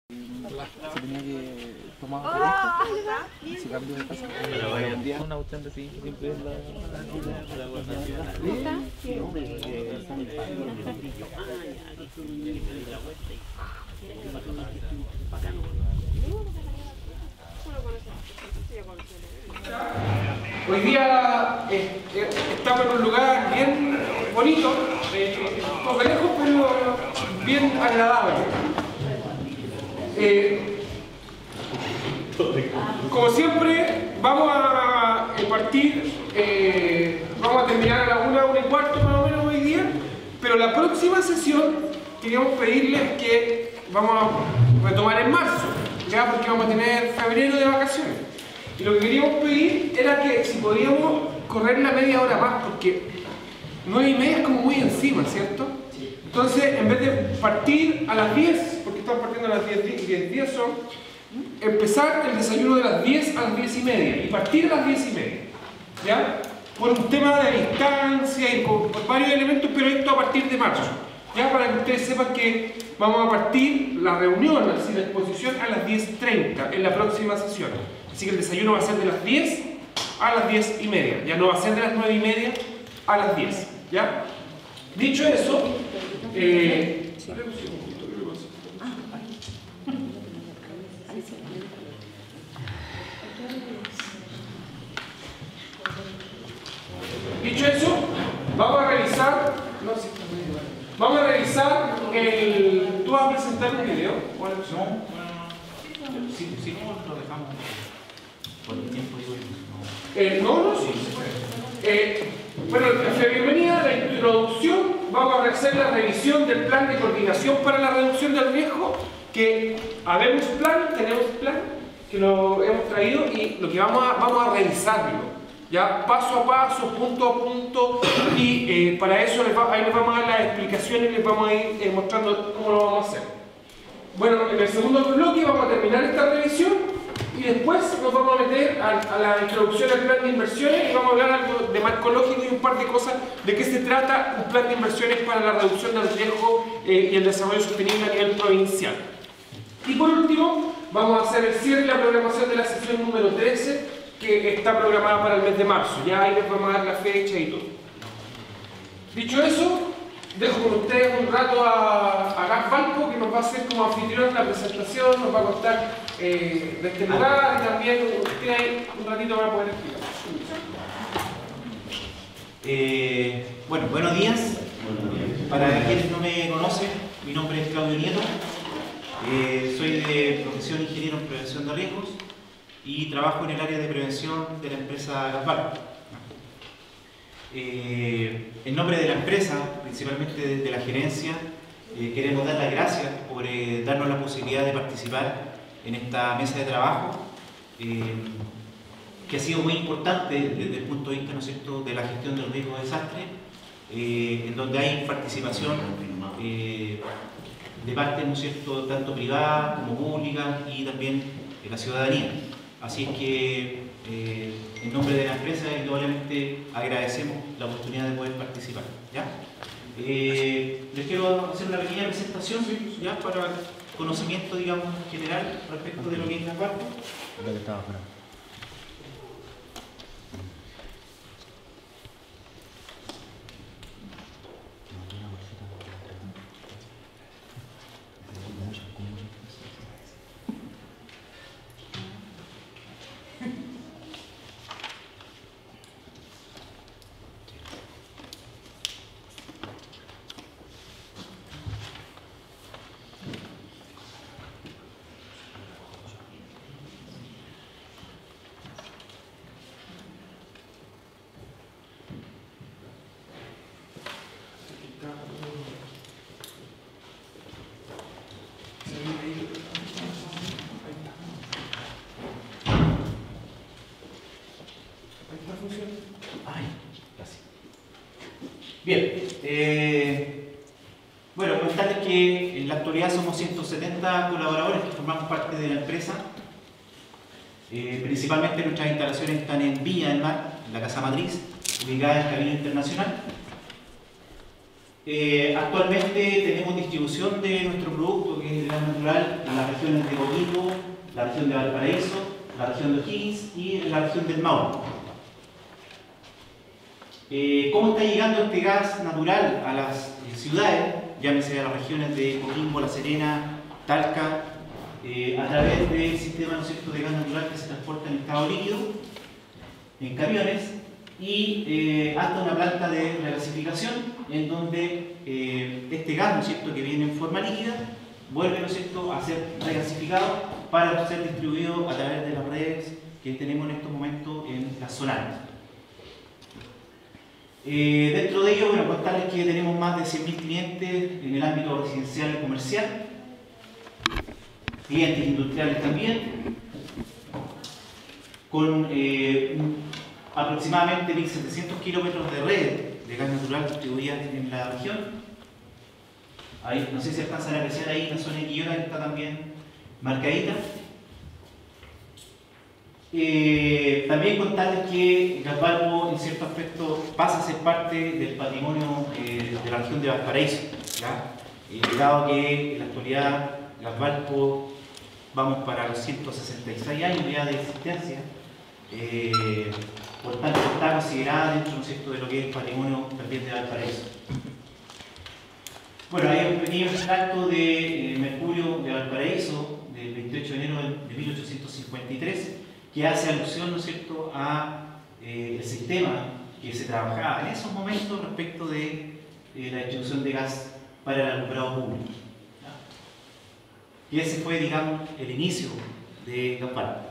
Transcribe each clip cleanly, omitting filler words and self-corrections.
Se tenía que tomar y se cambió de casa. Un día una cuestión de siempre es la Hoy día estamos en un lugar bien bonito, un poco lejos, pero bien agradable. Como siempre, vamos a partir, vamos a terminar a la 1:15 más o menos hoy día, pero la próxima sesión queríamos pedirles que vamos a retomar en marzo, ya porque vamos a tener febrero de vacaciones. Y lo que queríamos pedir era que si podíamos correr la media hora más, porque 9:30 es como muy encima, ¿cierto? Entonces, en vez de partir a las 10, porque estamos partiendo a las 10 son, empezar el desayuno de las 10 a las 10:30 y partir a las 10:30, ¿ya? Por un tema de distancia y por varios elementos, pero esto a partir de marzo, ¿ya? Para que ustedes sepan que vamos a partir la reunión, así la exposición, a las 10:30 en la próxima sesión. Así que el desayuno va a ser de las 10 a las 10:30, ya no va a ser de las 9:30 a las 10, ¿ya? Dicho eso, vamos a revisar el... ¿Tú vas a presentar un video? No, sí, lo dejamos por el tiempo. Bueno, la bienvenida, la introducción, vamos a hacer la revisión del plan de coordinación para la reducción del riesgo, que tenemos plan, que lo hemos traído y lo que vamos a revisarlo. Ya paso a paso, punto a punto, y para eso ahí les vamos a dar las explicaciones y les vamos a ir mostrando cómo lo vamos a hacer. Bueno, en el segundo bloque vamos a terminar esta revisión y después nos vamos a meter a la introducción al plan de inversiones y vamos a hablar algo de marco lógico y un par de cosas de qué se trata un plan de inversiones para la reducción del riesgo y el desarrollo sostenible a nivel provincial. Y por último, vamos a hacer el cierre y la programación de la sesión número 13, que está programada para el mes de marzo. Ya ahí les vamos a dar la fecha y todo. Dicho eso, dejo con ustedes un rato a Gas Falco, que nos va a hacer como anfitrión la presentación, nos va a contar de este lugar y también usted ahí un ratito para poder explicar. Bueno, buenos días. Para quienes no me conocen, mi nombre es Claudio Nieto. Soy de profesión ingeniero en prevención de riesgos y trabajo en el área de prevención de la empresa Gas Falco. En nombre de la empresa, principalmente de la gerencia, queremos dar las gracias por darnos la posibilidad de participar en esta mesa de trabajo, que ha sido muy importante desde el punto de vista, ¿no es cierto?, de la gestión del riesgo de desastre, en donde hay participación de parte, ¿no es cierto?, tanto privada como pública y también de la ciudadanía. Así es que en nombre de la empresa, indudablemente agradecemos la oportunidad de poder participar, ¿ya? Les quiero hacer una pequeña presentación, ya, para conocimiento, digamos, general respecto de lo que es Gas Falco. Bien, bueno, comentarles que en la actualidad somos 170 colaboradores que formamos parte de la empresa. Principalmente nuestras instalaciones están en Viña del Mar, en la Casa Matriz, ubicada en Camino Internacional. Actualmente tenemos distribución de nuestro producto, que es el gas natural, en las regiones de Coquimbo, la región de Valparaíso, la región de O'Higgins y la región del Maule. ¿Cómo está llegando este gas natural a las ciudades? Llámese a las regiones de Coquimbo, La Serena, Talca, a través del sistema, ¿no es cierto?, de gas natural que se transporta en estado líquido, en camiones, y hasta una planta de regasificación, en donde este gas, ¿no es cierto?, que viene en forma líquida, vuelve, ¿no es cierto?, a ser regasificado para ser distribuido a través de las redes que tenemos en estos momentos en las zonas. Dentro de ello, bueno, contarles que tenemos más de 100.000 clientes en el ámbito residencial y comercial, clientes industriales también, con aproximadamente 1.700 kilómetros de red de gas natural distribuida en la región. Ahí, no sé si alcanzan a apreciar ahí la zona de Quillota, que está también marcadita. También contarles que Gasvalpo en cierto aspecto pasa a ser parte del patrimonio de la región de Valparaíso, dado que en la actualidad Gasvalpo vamos para los 166 años ya de existencia, por tanto está considerada dentro, ¿no es cierto?, de lo que es el patrimonio también de Valparaíso. Bueno, hay un pequeño extracto de Mercurio de Valparaíso del 28 de enero de 1853 que hace alusión, ¿no es cierto?, a el sistema que se trabajaba en esos momentos respecto de la distribución de gas para el alumbrado público. Y ese fue, digamos, el inicio de Gasvalpo.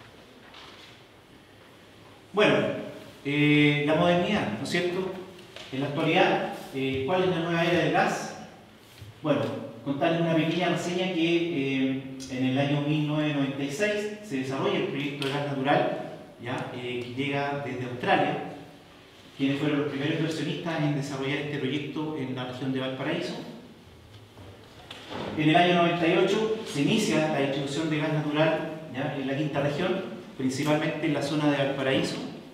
Bueno, la modernidad, ¿no es cierto? En la actualidad, ¿cuál es la nueva era del gas? Bueno, contarles una pequeña reseña que en el año 1996 se desarrolla el proyecto de gas natural, que llega desde Australia, quienes fueron los primeros inversionistas en desarrollar este proyecto en la región de Valparaíso. En el año 98 se inicia la distribución de gas natural en la quinta región, principalmente en la zona de Valparaíso.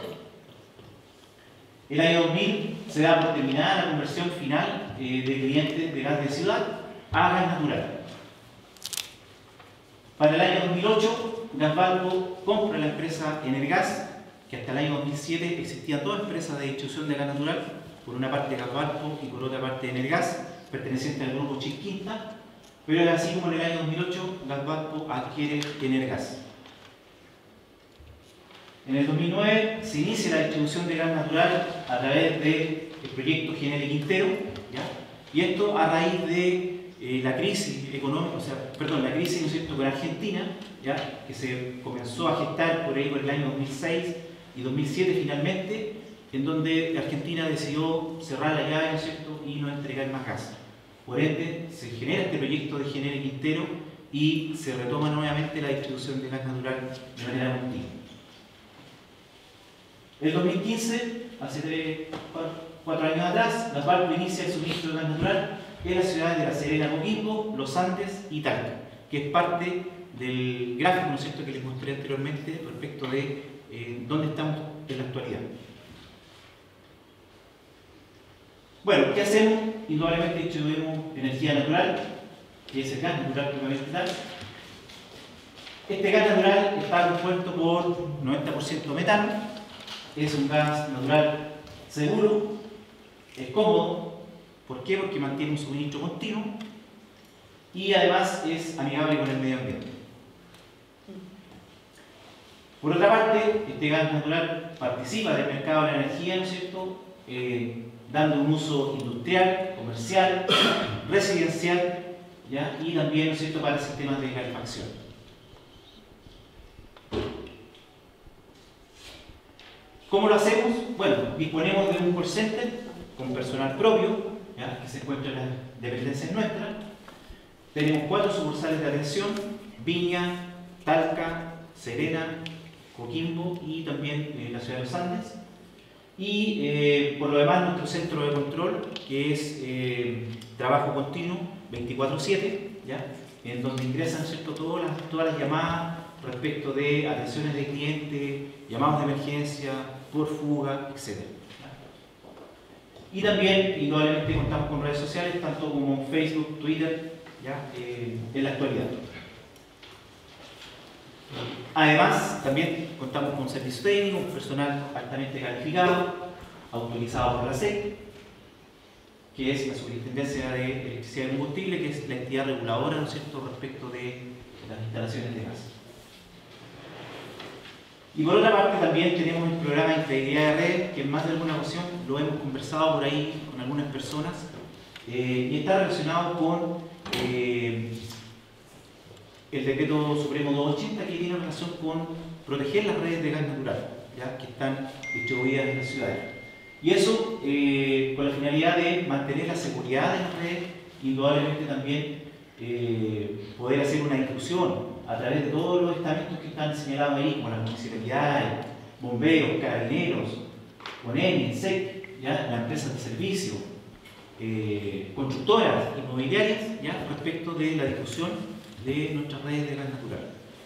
El año 2000 se da por terminada la conversión final de clientes de gas de ciudad a gas natural. Para el año 2008, Gasvalpo compra la empresa Energas, que hasta el año 2007 existían dos empresas de distribución de gas natural, por una parte Gasvalpo y por otra parte Energas, perteneciente al grupo Chinquinta, pero era así como en el año 2008 Gasvalpo adquiere Energas. En el 2009 se inicia la distribución de gas natural a través del proyecto GNL Quintero, y esto a raíz de la crisis económica, la crisis, ¿no es cierto?, con Argentina, que se comenzó a gestar por ahí por el año 2006 y 2007 finalmente, en donde Argentina decidió cerrar la llave, ¿no es cierto?, y no entregar más gas. Por ende, se genera este proyecto de GNL Quintero y se retoma nuevamente la distribución de gas natural de manera continua. En 2015, hace 4 años atrás, Gasvalpo inicia el suministro de gas natural en las ciudades de La Serena, Coquimbo, Los Andes y Talca, que es parte del gráfico, ¿no es cierto?, que les mostré anteriormente respecto de dónde estamos en la actualidad. Bueno, ¿qué hacemos? Indudablemente distribuimos energía natural, que es el gas natural propiamente tal. Este gas natural está compuesto por 90% metano, es un gas natural seguro, es cómodo. ¿Por qué? Porque mantiene un suministro continuo y además es amigable con el medio ambiente. Por otra parte, este gas natural participa del mercado de la energía, ¿no es cierto?, dando un uso industrial, comercial, residencial, y también, ¿no es cierto?, para sistemas de calefacción. ¿Cómo lo hacemos? Bueno, disponemos de un call center con personal propio, que se encuentra en las dependencias nuestras. Tenemos 4 sucursales de atención: Viña, Talca, Serena, Coquimbo y también la ciudad de Los Andes. Y por lo demás, nuestro centro de control, que es trabajo continuo 24/7, en donde ingresan, ¿cierto?, todas las llamadas respecto de atenciones de clientes, llamados de emergencia, por fuga, etc. Y también, indudablemente, contamos con redes sociales, tanto como Facebook, Twitter, ¿ya? En la actualidad. Además, también contamos con servicio técnico, un personal altamente calificado, autorizado por la SEC, que es la Superintendencia de Electricidad y Combustible, que es la entidad reguladora, ¿no es cierto?, respecto de las instalaciones de gas. Y por otra parte también tenemos el programa de integridad de red, que en más de alguna ocasión lo hemos conversado por ahí con algunas personas, y está relacionado con el decreto supremo 280, que tiene relación con proteger las redes de gas natural, ¿ya?, que están distribuidas en las ciudades. Y eso con la finalidad de mantener la seguridad de las redes, indudablemente también poder hacer una difusión a través de todos los estamentos que están señalados ahí, como las municipalidades, bomberos, carabineros, ONEMI, SEC, ¿ya?, las empresas de servicio, constructoras inmobiliarias, ¿ya?, respecto de la difusión de nuestras redes de gas natural.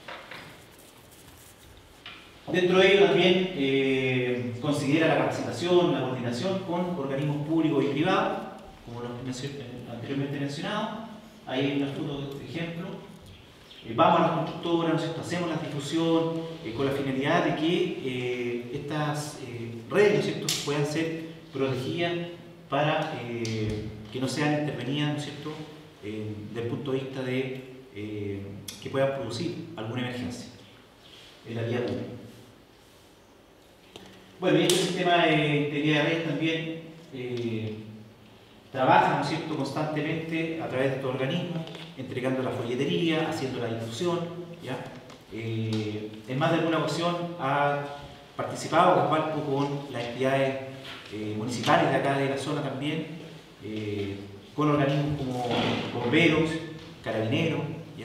Dentro de ello también considera la capacitación, la coordinación con organismos públicos y privados, como los anteriormente mencionados. Ahí hay una foto de ejemplo. Vamos a las constructoras, ¿no es cierto?, hacemos la difusión con la finalidad de que estas redes, ¿no es cierto?, puedan ser protegidas para que no sean intervenidas, ¿no es cierto?, desde el punto de vista de que puedan producir alguna emergencia en la vía pública. Bueno, y este sistema de integridad de redes también trabaja, ¿no es cierto?, constantemente a través de estos organismos, entregando la folletería, haciendo la difusión, ¿ya? En más de alguna ocasión ha participado comparto con las entidades municipales de acá de la zona también, con organismos como bomberos, carabineros, ¿ya?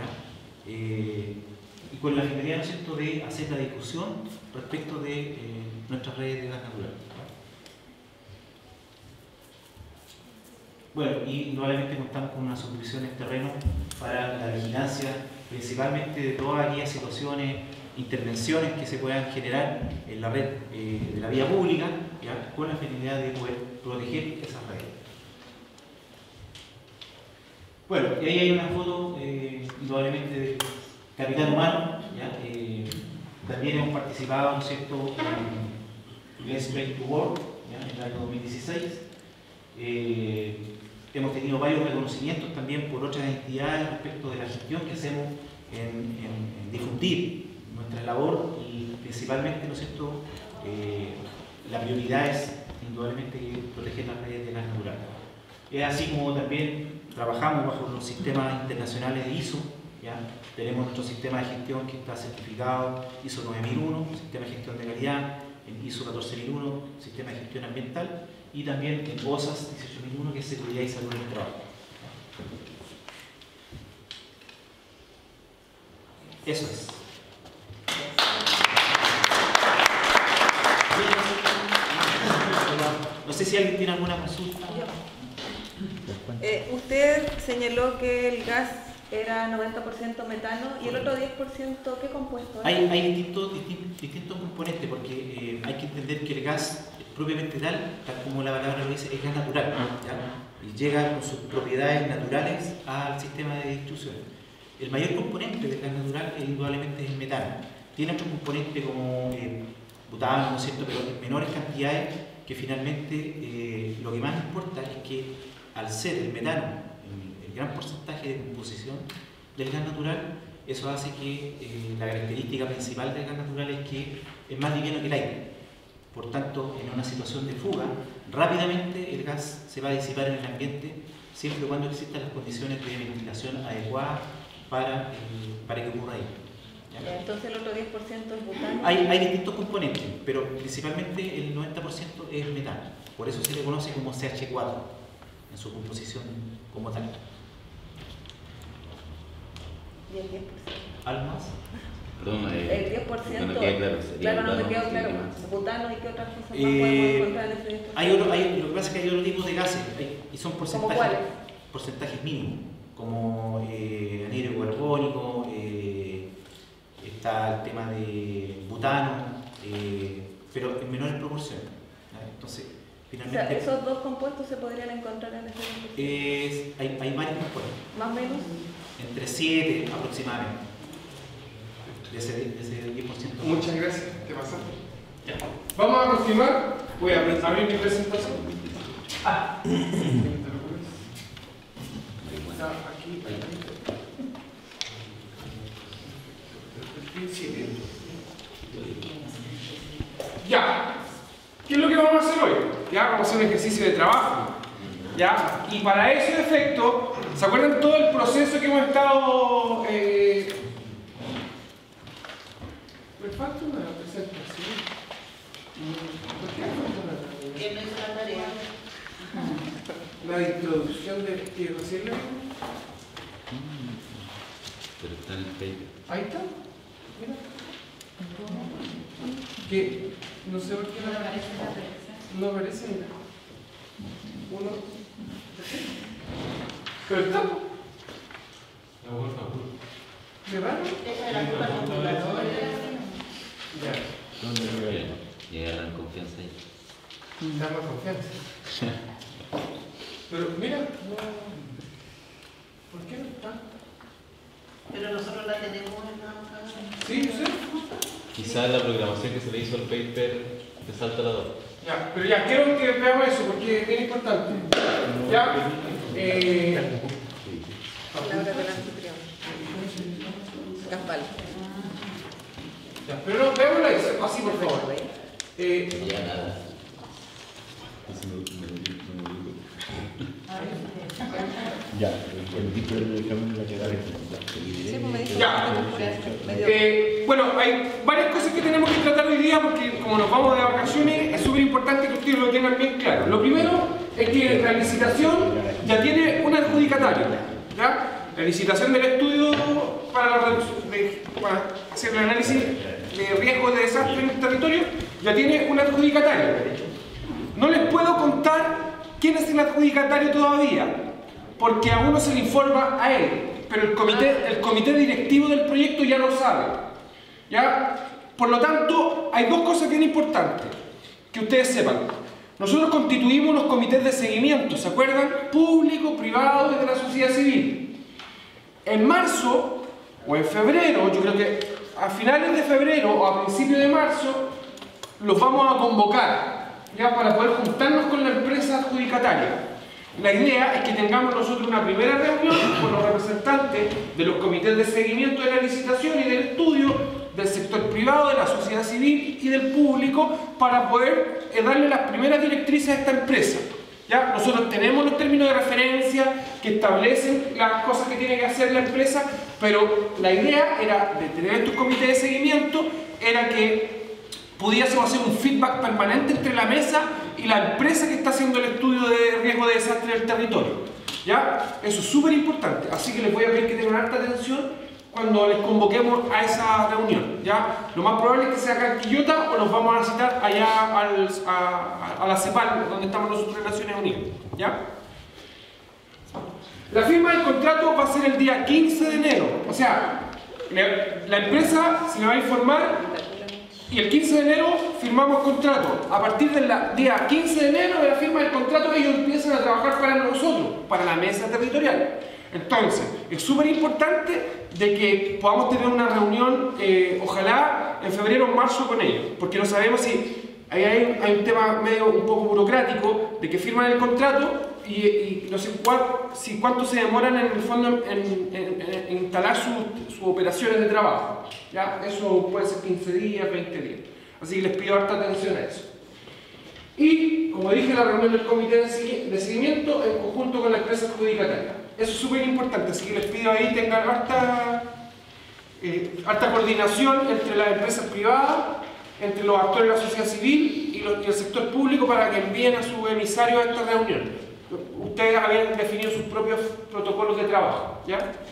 Y con la finalidad, ¿no es cierto?, de hacer la discusión respecto de nuestras redes de gas natural. Bueno, y nuevamente contamos con una supervisión en terreno para la vigilancia, principalmente de todas aquellas situaciones, intervenciones que se puedan generar en la red de la vía pública, ¿ya?, con la finalidad de poder proteger esas redes. Bueno, y ahí hay una foto, indudablemente, del capitán humano, ¿ya? También hemos participado, ¿no es cierto?, en Let's Play to Work, ¿ya?, en el año 2016. Hemos tenido varios reconocimientos también por otras entidades respecto de la gestión que hacemos en difundir nuestra labor y principalmente, ¿no es cierto?, la prioridad es indudablemente proteger las redes de gas natural. Es así como también trabajamos bajo los sistemas internacionales de ISO, ¿ya? Tenemos nuestro sistema de gestión que está certificado ISO 9001, sistema de gestión de calidad, en ISO 14001, sistema de gestión ambiental, y también en OSAS 18001, que es seguridad y salud en el trabajo. Eso es. No sé si alguien tiene alguna consulta. Usted señaló que el gas era 90% metano y el otro 10%, ¿qué compuesto es? Hay distintos componentes, porque hay que entender que el gas propiamente tal como la palabra lo dice, es gas natural, ¿ya? Y llega con sus propiedades naturales al sistema de distribución. El mayor componente del gas natural indudablemente es el metano. Tiene otro componente como butano, ¿no es cierto?, pero en menores cantidades, que finalmente lo que más importa es que al ser el metano el gran porcentaje de composición del gas natural, eso hace que la característica principal del gas natural es que es más liviano que el aire. Por tanto, en una situación de fuga, rápidamente el gas se va a disipar en el ambiente, siempre y cuando existan las condiciones de ventilación adecuadas para que ocurra ahí. ¿Ya? Entonces el otro 10% es butano. Hay distintos componentes, pero principalmente el 90% es metano. Por eso se le conoce como CH4 en su composición como tal. ¿Y el 10%? ¿Algo más? Perdón, el 10%, no queda claro, claro, no me quedó claro. Butano y qué otras cosas más podemos encontrar en ese 10%. Lo que pasa es que hay otros tipos de gases y son porcentajes mínimos, como anhídrido carbónico, está el tema de butano, pero en menores proporciones. ¿Vale? Entonces, Finalmente, O sea, esos dos compuestos se podrían encontrar en ese 20%. hay varios compuestos. Más o menos. Entre 7 aproximadamente. De ese 10%. Muchas gracias, te pasaste. Ya. Vamos a continuar. Voy a abrir mi presentación. Está aquí. Ya. ¿Qué es lo que vamos a hacer hoy? Ya vamos a hacer un ejercicio de trabajo. ¿Ya? Y para ese efecto, ¿se acuerdan todo el proceso que hemos estado... Me falta una presentación. ¿Por qué me falta una presentación? ¿Quién no hizo la tarea? La introducción de que recién leímos. Pero está en el paper. Ahí está. Mira. Que no sé por qué no aparece, mira. Uno. Pero está. ¿De raro? Esa era la culpa del computador. Ya. ¿Dónde lo veo? Llega la confianza ahí. Da más confianza. Pero mira, no. ¿Por qué no está? Pero nosotros la tenemos en la hoja. Sí, yo sé. Quizás la programación que se le hizo al paper te salta la 2. Ya, pero ya, quiero que veamos eso porque es bien importante. Ya. Palabra del anfitrión. Campal. Ya, pero no, veámoslo así, por favor. Ya nada. Ya, el tipo del examen la queda Sí, pues me dijo Ya. medio. Bueno, hay varias cosas que tenemos que tratar hoy día porque como nos vamos de vacaciones es súper importante que ustedes lo tengan bien claro. Lo primero es que la licitación ya tiene un adjudicatario. ¿Ya? La licitación del estudio para hacer el análisis de riesgo de desastre en el territorio ya tiene un adjudicatario. No les puedo contar quién es el adjudicatario todavía, porque a uno se le informa a él, pero el comité directivo del proyecto ya lo sabe. ¿Ya? Por lo tanto, hay dos cosas bien importantes que ustedes sepan. Nosotros constituimos los comités de seguimiento, ¿se acuerdan? Público, privado y de la sociedad civil. En marzo o en febrero, yo creo que a finales de febrero o a principios de marzo, los vamos a convocar, ya para poder juntarnos con la empresa adjudicataria. La idea es que tengamos nosotros una primera reunión con los representantes de los comités de seguimiento de la licitación y del estudio, del sector privado, de la sociedad civil y del público, para poder darle las primeras directrices a esta empresa. ¿Ya? Nosotros tenemos los términos de referencia que establecen las cosas que tiene que hacer la empresa, pero la idea era de tener estos comités de seguimiento, era que pudiésemos hacer un feedback permanente entre la mesa y la empresa que está haciendo el estudio de riesgo de desastre del territorio. ¿Ya? Eso es súper importante, así que les voy a pedir que tengan harta atención cuando les convoquemos a esa reunión. ¿Ya? Lo más probable es que sea acá en Quillota o nos vamos a citar allá a la CEPAL, donde estamos nosotros en Naciones Unidas. ¿Ya? La firma del contrato va a ser el día 15 de enero, o sea, la empresa se le va a informar y el 15 de enero firmamos contrato. A partir del día 15 de enero de la firma del contrato ellos empiezan a trabajar para nosotros, para la mesa territorial. Entonces, es súper importante de que podamos tener una reunión, ojalá en febrero o marzo con ellos, porque no sabemos si hay un tema medio un poco burocrático de que firman el contrato y no sé cuánto se demoran en el fondo en instalar sus operaciones de trabajo. ¿Ya? Eso puede ser 15 días, 20 días. Así que les pido harta atención a eso. Y, como dije, la reunión del comité de seguimiento en conjunto con la empresa adjudicataria. Eso es súper importante, así que les pido ahí tengan harta coordinación entre las empresas privadas, entre los actores de la sociedad civil y el sector público para que envíen a sus emisarios a esta reunión. Ustedes habían definido sus propios protocolos de trabajo, ¿ya?